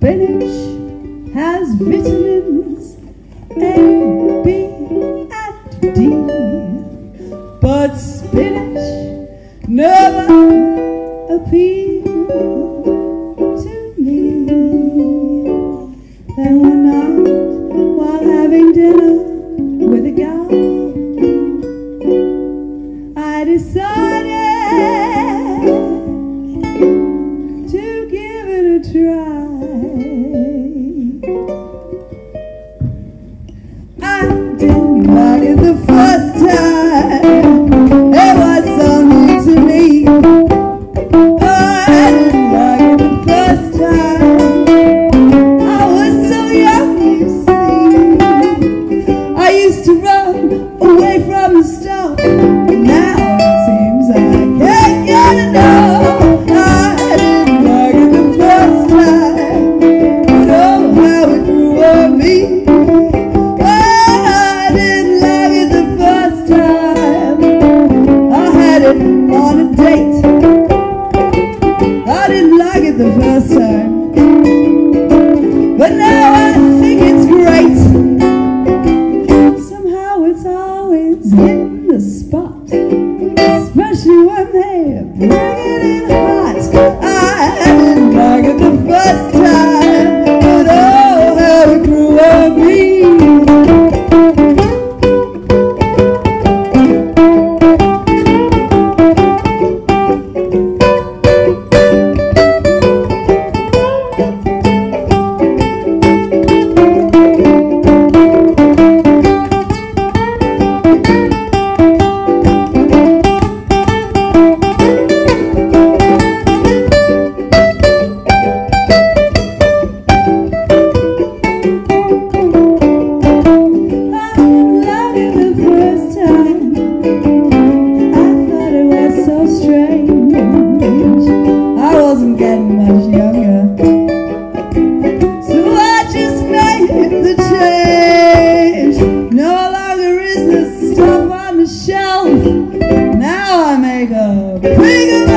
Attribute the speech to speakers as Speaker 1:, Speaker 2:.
Speaker 1: Spinach has vitamins A, B, and D, but spinach never appealed to me. Then one night, while having dinner with a gal, I decided to give it a try. I didn't like it the first time, it was so new to me. I didn't like it the first time, I was so young, you see. I used to run away from the stove, but now it seems I can't get enough. I didn't like it the first time, but oh how it grew on me. I didn't like it the first time, I had it on a date. I didn't like it the first time, but now I think it's great. Somehow it's always hitting the spot, especially when they bring it in hot. I didn't like it the first time, but oh how it grew on me. Now I make a bigger